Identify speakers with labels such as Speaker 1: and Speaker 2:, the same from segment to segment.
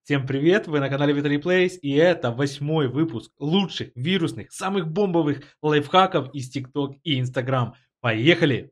Speaker 1: Всем привет, вы на канале Vitaly Plays, и это 8-й выпуск лучших, вирусных, самых бомбовых лайфхаков из TikTok и Instagram. Поехали!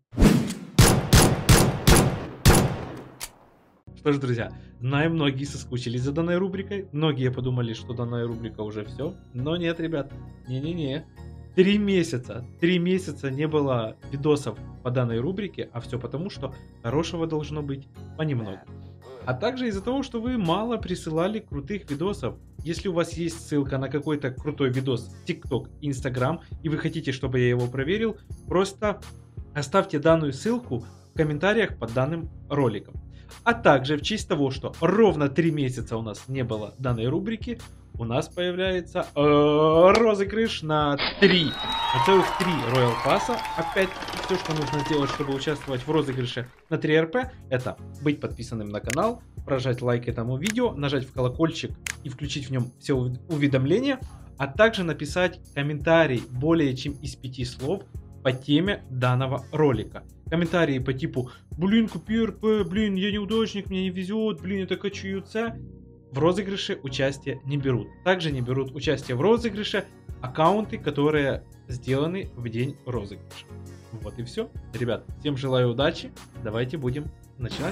Speaker 1: Что ж, друзья, знаю, многие соскучились за данной рубрикой, многие подумали, что данная рубрика уже все, но нет, ребят, не-не-не. 3 месяца не было видосов по данной рубрике, а все потому, что хорошего должно быть понемногу. А также из-за того, что вы мало присылали крутых видосов. Если у вас есть ссылка на какой-то крутой видос в TikTok и Instagram, и вы хотите, чтобы я его проверил, просто оставьте данную ссылку в комментариях под данным роликом. А также в честь того, что ровно 3 месяца у нас не было данной рубрики, у нас появляется розыгрыш на целых 3 Royal Pass. Опять все, что нужно сделать, чтобы участвовать в розыгрыше на 3 РП, это быть подписанным на канал, прожать лайк этому видео, нажать в колокольчик и включить в нем все уведомления, а также написать комментарий более чем из 5 слов по теме данного ролика. Комментарии по типу «Блин, купи РП», «Блин, я неудачник, мне не везет», «Блин, это хочу ЮЦ», в розыгрыше участие не берут. Также не берут участие в розыгрыше аккаунты, которые сделаны в день розыгрыша. Вот и все. Ребят, всем желаю удачи. Давайте будем начинать.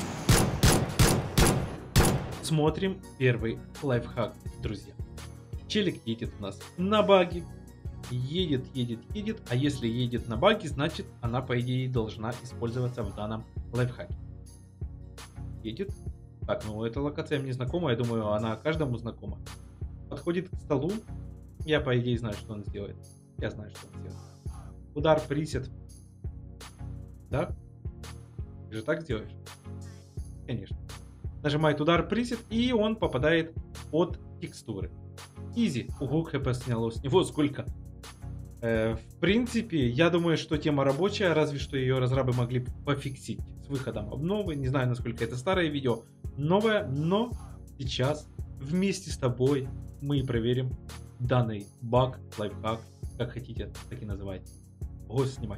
Speaker 1: Смотрим первый лайфхак, друзья. Челик едет у нас на баги. Едет. А если едет на баги, значит она, по идее, должна использоваться в данном лайфхаке. Едет. Так, ну эта локация мне знакома, я думаю, она каждому знакома. Подходит к столу. Я, по идее, знаю, что он сделает. Я знаю, что он сделает. Удар, присед. Да? Ты же так сделаешь? Конечно. Нажимает удар, присед, и он попадает под текстуры. Изи. Ого, хп сняло с него сколько. В принципе, я думаю, что тема рабочая, разве что ее разрабы могли пофиксить с выходом обновы. Не знаю, насколько это старое видео, новое, но сейчас вместе с тобой мы проверим данный баг, лайфхак, как хотите, так и называйте. Гость снимать.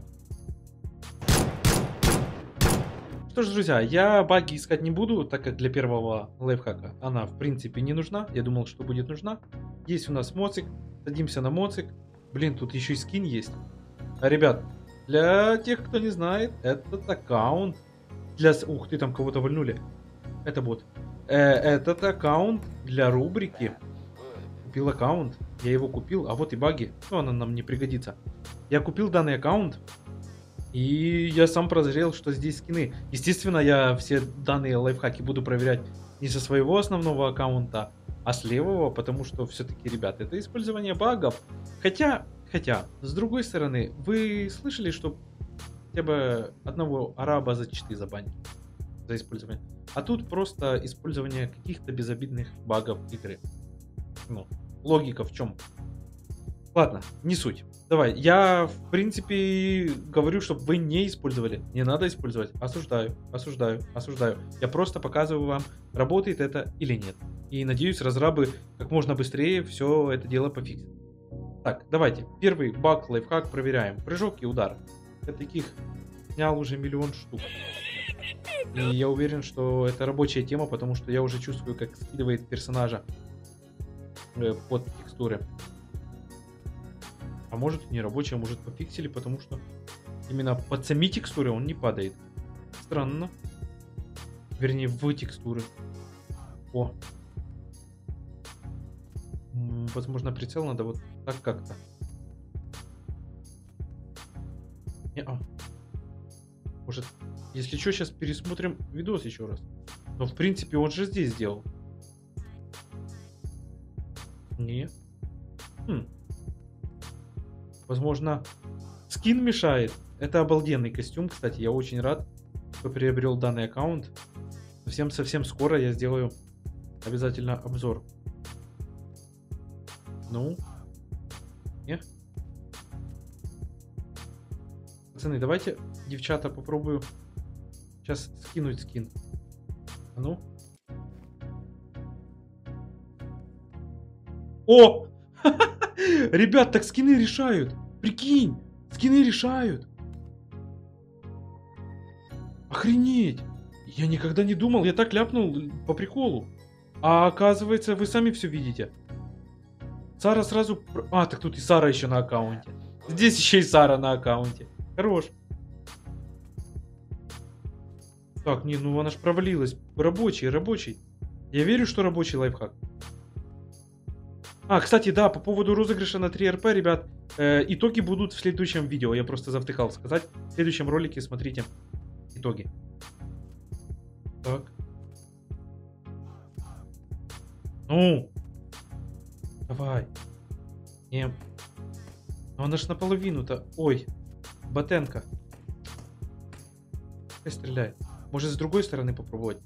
Speaker 1: Что ж, друзья, я баги искать не буду, так как для первого лайфхака она в принципе не нужна. Я думал, что будет нужна. Есть у нас моцик, садимся на моцик. Блин, тут еще и скин есть. А, ребят, для тех, кто не знает, этот аккаунт ух ты, там кого-то вальнули. Это бот. Этот аккаунт для рубрики. Купил аккаунт. Я его купил, а вот и баги. Ну, она нам не пригодится. Я купил данный аккаунт. И я сам прозрел, что здесь скины. Естественно, я все данные лайфхаки буду проверять не со своего основного аккаунта, а с левого, потому что все-таки, ребят, это использование багов. Хотя, с другой стороны, вы слышали, что хотя бы одного араба за читы забанили за использование? А тут просто использование каких-то безобидных багов игры. Ну, логика в чем? Ладно, не суть. Давай, я в принципе говорю, чтобы вы не использовали. Не надо использовать. Осуждаю. Я просто показываю вам, работает это или нет. И надеюсь, разрабы как можно быстрее все это дело пофиксят. Так, давайте. Первый баг, лайфхак проверяем. Прыжок и удар. Я таких снял уже миллион штук. И я уверен, что это рабочая тема, потому что я уже чувствую, как скидывает персонажа под текстуры. А может не рабочая, может пофиксили, потому что именно под сами текстуры он не падает. Странно. Вернее, в текстуры. О. Возможно, прицел надо вот так как-то. Может, если что, сейчас пересмотрим видос еще раз. Но в принципе он же здесь сделал. Нет. Возможно, скин мешает. Это обалденный костюм, кстати. Я очень рад, что приобрел данный аккаунт. Совсем скоро я сделаю обязательно обзор. Ну. Нет? Пацаны, давайте, девчата, попробую сейчас скинуть скин. А ну. О! Ребят, так скины решают. Прикинь, скины решают. Охренеть. Я никогда не думал, я так ляпнул по приколу. А оказывается, вы сами все видите. Сара сразу... А, так тут и Сара еще на аккаунте. Здесь еще и Сара на аккаунте. Хорош. Так, не, ну она ж провалилась. Рабочий, рабочий. Я верю, что рабочий лайфхак. А, кстати, да, по поводу розыгрыша на 3 РП, ребят, итоги будут в следующем видео. Я просто завтыкал сказать. В следующем ролике смотрите итоги. Так. Ну. Давай. Не. Ну она ж наполовину-то. Ой. Ботенко. Пускай стреляет. Может, с другой стороны попробовать?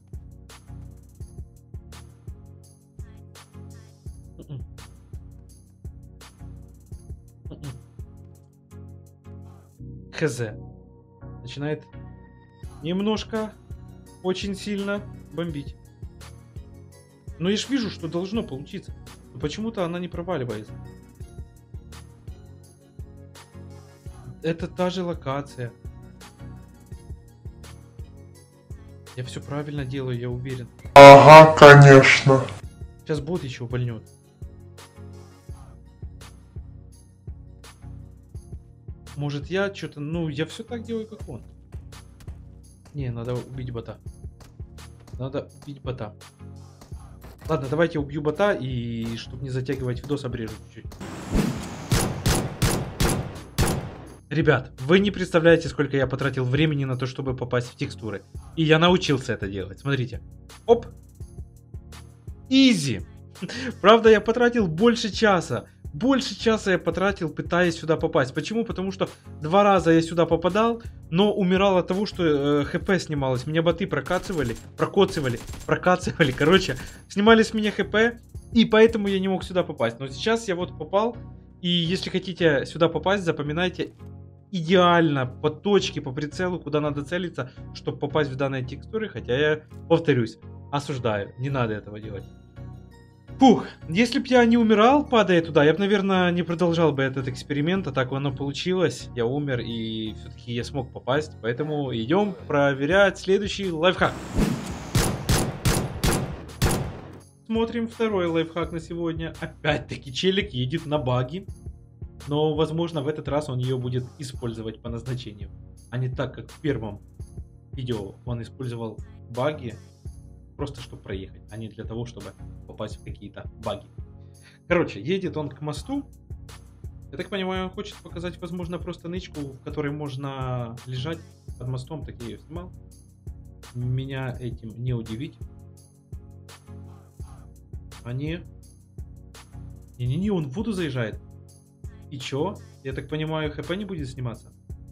Speaker 1: Хз. Начинает немножко, очень сильно бомбить. Но я ж вижу, что должно получиться. Но почему-то она не проваливается. Это та же локация. Я все правильно делаю, я уверен.
Speaker 2: Ага, конечно.
Speaker 1: Сейчас бот еще увольнет. Может я что-то... Ну, я все так делаю, как он. Не, надо убить бота. Надо убить бота. Ладно, давайте убью бота и, чтобы не затягивать видос, обрежу чуть-чуть. Ребят, вы не представляете, сколько я потратил времени на то, чтобы попасть в текстуры. И я научился это делать. Смотрите. Оп. Изи. Правда, я потратил больше часа. Больше часа я потратил, пытаясь сюда попасть. Почему? Потому что 2 раза я сюда попадал, но умирал от того, что хп снималось. Меня боты прокацывали. Короче, снимали с меня хп, и поэтому я не мог сюда попасть. Но сейчас я вот попал, и если хотите сюда попасть, запоминайте идеально по точке, по прицелу, куда надо целиться, чтобы попасть в данные текстуры. Хотя я, повторюсь, осуждаю. Не надо этого делать. Фух, если бы я не умирал, падая туда, я бы, наверное, не продолжал бы этот эксперимент, а так оно получилось. Я умер, и все-таки я смог попасть, поэтому идем проверять следующий лайфхак. Смотрим второй лайфхак на сегодня. Опять-таки челик едет на баги, но, возможно, в этот раз он ее будет использовать по назначению, а не так, как в первом видео он использовал баги. Просто чтобы проехать, а не для того, чтобы попасть в какие-то баги. Короче, едет он к мосту. Я так понимаю, он хочет показать, возможно, просто нычку, в которой можно лежать под мостом. Так я ее снимал. Меня этим не удивить. А не... Не-не-не, он в воду заезжает. И чё? Я так понимаю, хп не будет сниматься?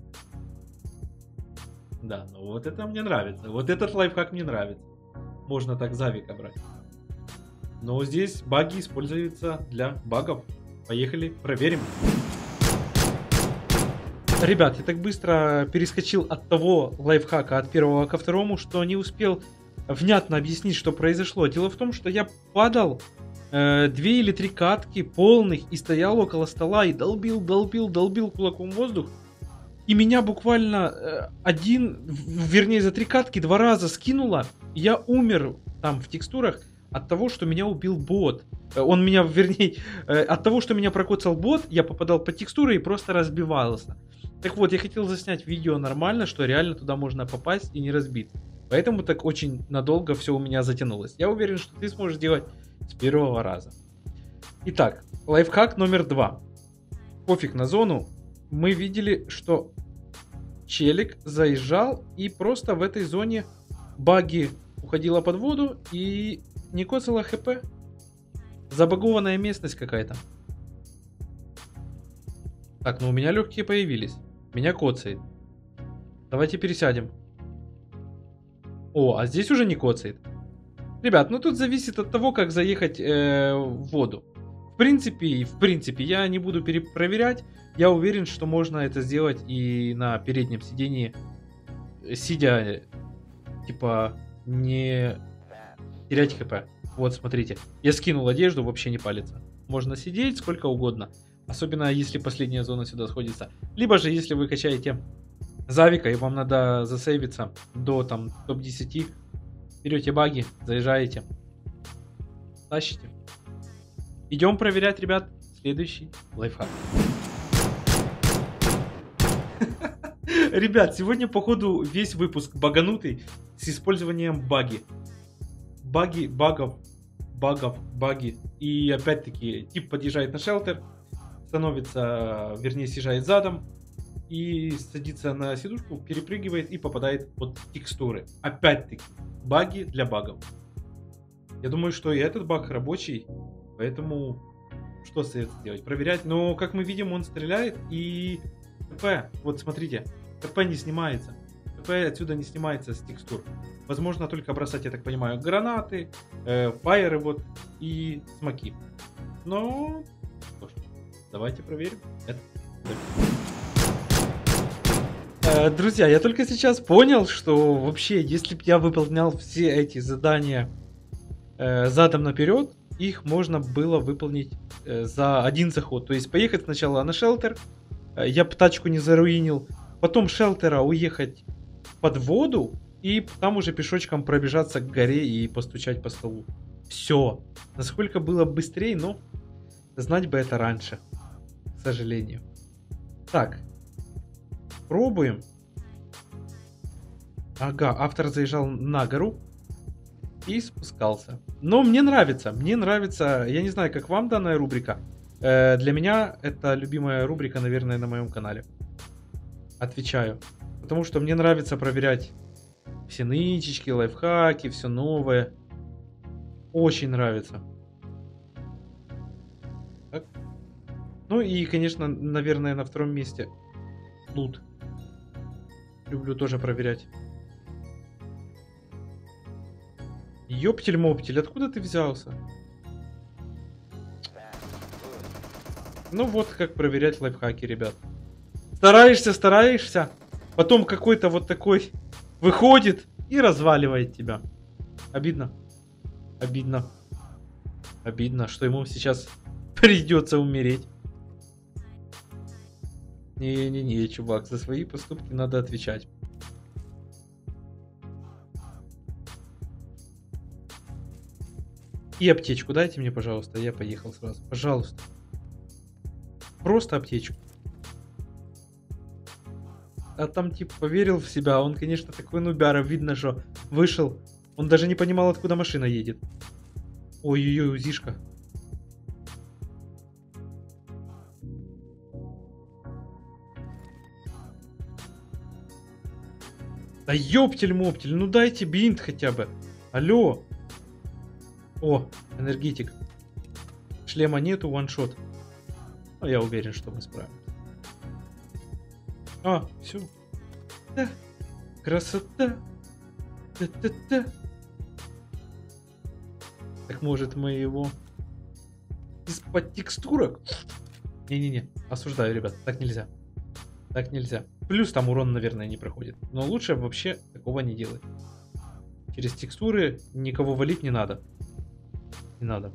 Speaker 1: Да, ну вот это мне нравится. Вот этот лайфхак мне нравится. Можно так Завика брать. Но здесь баги используются для багов. Поехали, проверим. Ребят, я так быстро перескочил от того лайфхака, от первого ко второму, что не успел внятно объяснить, что произошло. Дело в том, что я падал 2 или 3 катки полных и стоял около стола и долбил кулаком в воздух. И меня буквально за 3 катки 2 раза скинуло. Я умер там в текстурах от того, что меня убил бот. От того, что меня прокоцал бот, я попадал под текстуры и просто разбивался. Так вот, я хотел заснять видео нормально, что реально туда можно попасть и не разбиться. Поэтому так очень надолго все у меня затянулось. Я уверен, что ты сможешь делать с первого раза. Итак, лайфхак номер 2. Пофиг на зону. Мы видели, что челик заезжал и просто в этой зоне баги уходила под воду и не коцала хп. Забагованная местность какая-то. Так, ну у меня легкие появились. Меня коцает. Давайте пересядем. О, а здесь уже не коцает. Ребят, ну тут зависит от того, как заехать в воду. В принципе, я не буду перепроверять. Я уверен, что можно это сделать и на переднем сидении, сидя, типа, не терять хп. Вот, смотрите. Я скинул одежду, вообще не палится. Можно сидеть сколько угодно. Особенно, если последняя зона сюда сходится. Либо же, если вы качаете Завика, и вам надо засейвиться до, там, топ-10, берете баги, заезжаете. Тащите. Идем проверять, ребят, следующий лайфхак. Ребят, сегодня, походу, весь выпуск баганутый с использованием баги. Багов. И опять-таки, тип подъезжает на шелтер, становится, вернее, съезжает задом и садится на сидушку, перепрыгивает и попадает под текстуры. Опять-таки, баги для багов. Я думаю, что и этот баг рабочий, поэтому что советую делать? Проверять. Но, как мы видим, он стреляет и КП, вот смотрите, КП не снимается. КП отсюда не снимается с текстур. Возможно только бросать, я так понимаю, гранаты, фаеры вот и смоки. Но, что ж, давайте проверим это. Друзья, я только сейчас понял, что вообще, если бы я выполнял все эти задания задом наперед, их можно было выполнить за один заход. То есть поехать сначала на шелтер, я бы тачку не заруинил, потом шелтера уехать под воду и там уже пешочком пробежаться к горе и постучать по столу. Все. Насколько было быстрее, но знать бы это раньше, к сожалению. Так. Пробуем. Ага, автор заезжал на гору и спускался. Но мне нравится, я не знаю, как вам данная рубрика. Для меня это любимая рубрика, наверное, на моем канале. Отвечаю. Потому что мне нравится проверять все нычечки, лайфхаки, все новое. Очень нравится. Так. Ну и, конечно, наверное, на втором месте лут. Люблю тоже проверять. Ёптель-моптель, откуда ты взялся? Ну вот как проверять лайфхаки, ребят. Стараешься, потом какой-то вот такой выходит и разваливает тебя. Обидно. Обидно, что ему сейчас придется умереть. Не, чувак, за свои поступки надо отвечать. И аптечку дайте мне, пожалуйста, я поехал сразу. Пожалуйста. Просто аптечку. А там тип поверил в себя, он, конечно, такой нубяра, видно, что вышел. Он даже не понимал, откуда машина едет. Ой-ой-ой, узишка. Да ёптель-моптель, ну дайте бинт хотя бы. Алло. О, энергетик. Шлема нету, ваншот. Но я уверен, что мы справимся. А, все. Да. Красота. Та-та-та. Так может мы его из-под текстурок? Не-не-не, осуждаю, ребят, так нельзя. Так нельзя. Плюс там урон, наверное, не проходит. Но лучше вообще такого не делать. Через текстуры никого валить не надо. Не надо.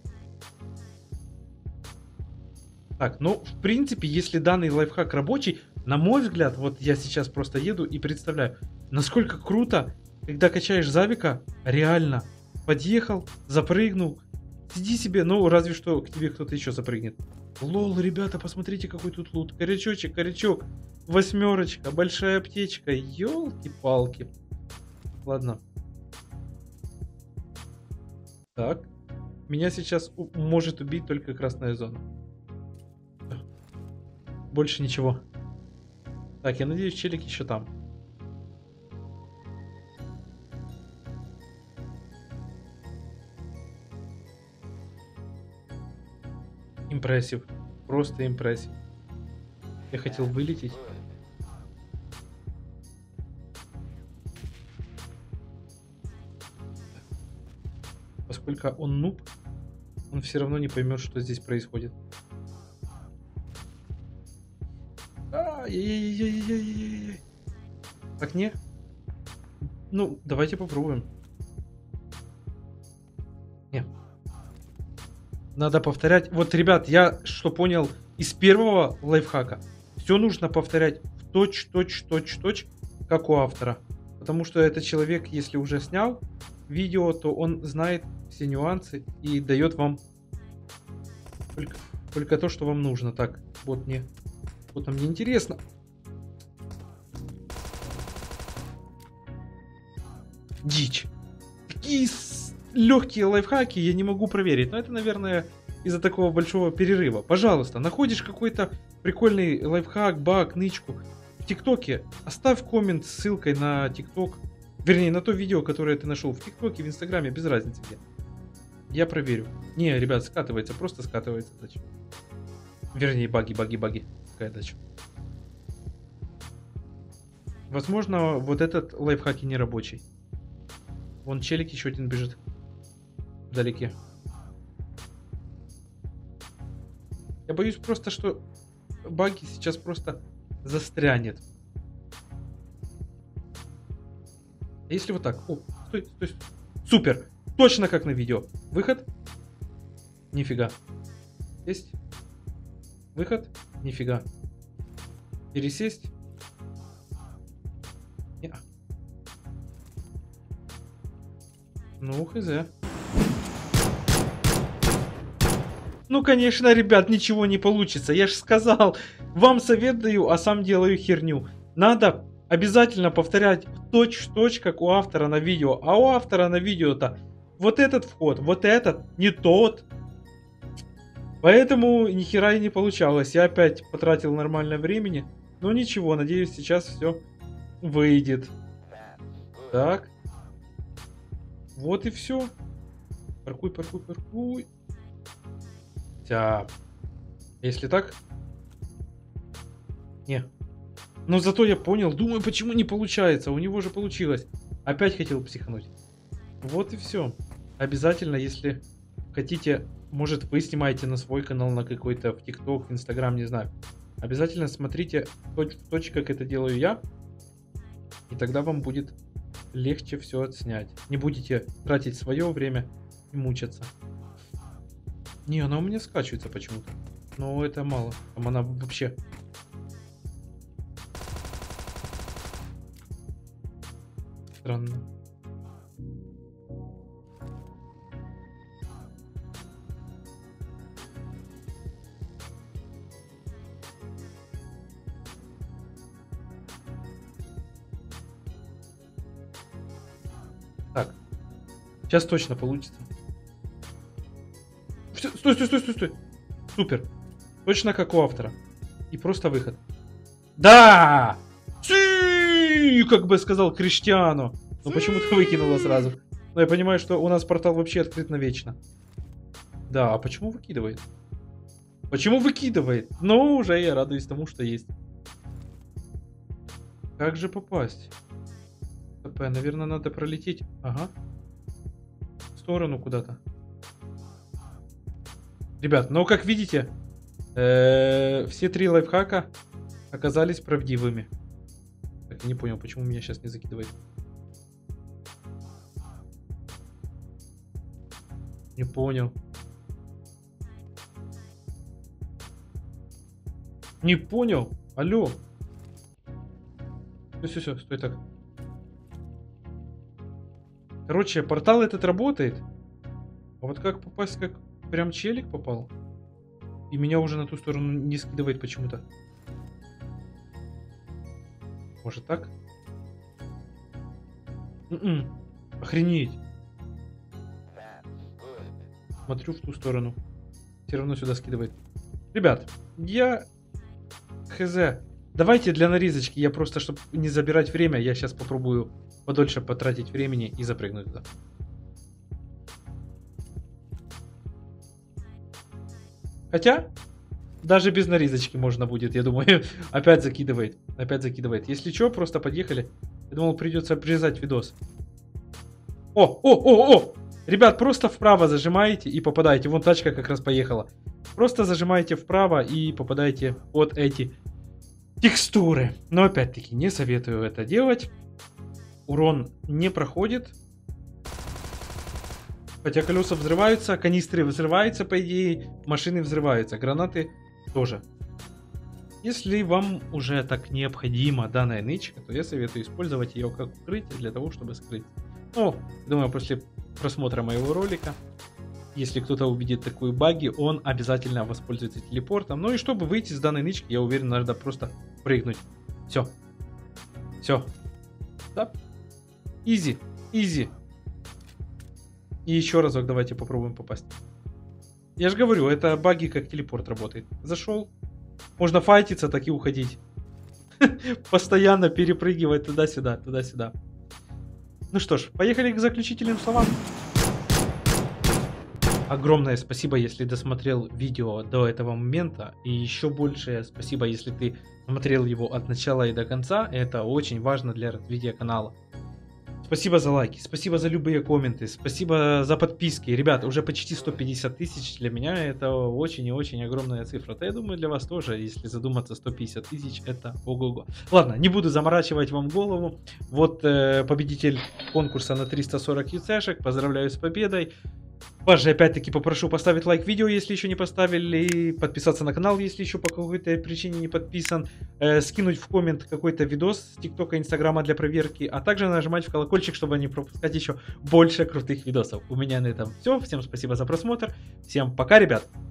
Speaker 1: Так, ну, в принципе, если данный лайфхак рабочий, на мой взгляд, вот я сейчас просто еду и представляю, насколько круто, когда качаешь завика, реально, подъехал, запрыгнул, сиди себе, ну, разве что к тебе кто-то еще запрыгнет. Лол, ребята, посмотрите, какой тут лут. Корячочек, корячок, 8, большая аптечка, елки-палки. Ладно. Так. Меня сейчас может убить только красная зона. Больше ничего. Так, я надеюсь, челик еще там. Импрессив. Просто импрессив. Я хотел вылететь. Поскольку он нуб, он все равно не поймет, что здесь происходит. Ай-яй-яй-яй-яй-яй. Так не? Ну, давайте попробуем. Не. Надо повторять. Вот, ребят, я что понял из первого лайфхака. Все нужно повторять в точь, как у автора. Потому что этот человек, если уже снял видео, то он знает все нюансы и дает вам только то, что вам нужно. Так, вот мне интересно. Дичь. Такие легкие лайфхаки я не могу проверить. Но это, наверное, из-за такого большого перерыва. Пожалуйста, находишь какой-то прикольный лайфхак, баг, нычку в ТикТоке, оставь коммент с ссылкой на ТикТок. Вернее, на то видео, которое ты нашел в ТикТоке, в Инстаграме, без разницы где. Я проверю. Не, ребят, скатывается, просто скатывается дача. Вернее, баги. Какая дача. Возможно, вот этот лайфхак и не рабочий. Вон челик еще один бежит. Вдалеке. Я боюсь просто, что баги сейчас просто застрянет. А если вот так? О, стой. Супер! Точно как на видео. Выход? Нифига. Есть? Выход? Нифига. Пересесть? Не-а. Ну, хз. Ну, конечно, ребят, ничего не получится. Я же сказал, вам советую, а сам делаю херню. Надо обязательно повторять точь-в-точь, как у автора на видео. А у автора на видео-то вот этот вход, вот этот не тот. Поэтому ни хера и не получалось. Я опять потратил нормальное времени. Но ничего, надеюсь, сейчас все выйдет. Так. Вот и все. Паркуй. Тя. Если так? Не. Но зато я понял. Думаю, почему не получается. У него же получилось. Опять хотел психануть. Вот и все. Обязательно, если хотите, может, вы снимаете на свой канал, на какой-то, в ТикТок, в Инстаграм, не знаю. Обязательно смотрите точь, как это делаю я. И тогда вам будет легче все отснять. Не будете тратить свое время и мучаться. Не, она у меня скачивается почему-то. Но это мало. Там она вообще... Странно. Так. Сейчас точно получится. Стой. Супер. Точно как у автора. И просто выход. Да! Си! Как бы сказал Криштиану. Но почему-то выкинуло сразу. Но я понимаю, что у нас портал вообще открыт навечно. Да, а почему выкидывает? Почему выкидывает? Ну, уже я радуюсь тому, что есть. Как же попасть? Наверное, надо пролететь. Ага. В сторону куда-то. Ребят, ну как видите, все 3 лайфхака оказались правдивыми. Так, я не понял, почему меня сейчас не закидывает. Не понял. Не понял? Алло. Все, стой так. Короче, портал этот работает. А вот как попасть, как прям челик попал? И меня уже на ту сторону не скидывает почему-то. Может так? Охренеть. Смотрю в ту сторону. Все равно сюда скидывает. Ребят, я... Хз. Давайте для нарезочки, я просто, чтобы не забирать время, я сейчас попробую подольше потратить времени и запрыгнуть туда. Хотя, даже без нарезочки можно будет, я думаю. Опять закидывает. Если что, просто подъехали. Я думал, придется обрезать видос. О! Ребят, просто вправо зажимаете и попадаете. Вон тачка как раз поехала. Просто зажимаете вправо и попадаете под эти текстуры. Но опять-таки не советую это делать. Урон не проходит. Хотя колеса взрываются, канистры взрываются, по идее, машины взрываются, гранаты тоже. Если вам уже так необходима данная нычка, то я советую использовать ее как укрытие для того, чтобы скрыть. Ну, думаю, после просмотра моего ролика. Если кто-то увидит такую баги, он обязательно воспользуется телепортом. Ну и чтобы выйти с данной нычки, я уверен, надо просто прыгнуть. Все. Все. Да. Изи. Изи. И еще разок давайте попробуем попасть. Я же говорю, это баги как телепорт работает. Зашел. Можно файтиться, так и уходить. Постоянно перепрыгивать туда-сюда, туда-сюда. Ну что ж, поехали к заключительным словам. Огромное спасибо, если досмотрел видео до этого момента. И еще большее спасибо, если ты смотрел его от начала и до конца. Это очень важно для развития канала. Спасибо за лайки, спасибо за любые комменты, спасибо за подписки. Ребят, уже почти 150 тысяч. Для меня это очень и очень огромная цифра. Да я думаю, для вас тоже, если задуматься, 150 тысяч это ого-го. Ладно, не буду заморачивать вам голову. Вот победитель конкурса на 340 юцешек. Поздравляю с победой. Вас же опять-таки попрошу поставить лайк видео, если еще не поставили, подписаться на канал, если еще по какой-то причине не подписан, скинуть в коммент какой-то видос с ТикТока, Инстаграма для проверки, а также нажимать в колокольчик, чтобы не пропускать еще больше крутых видосов. У меня на этом все. Всем спасибо за просмотр. Всем пока, ребят.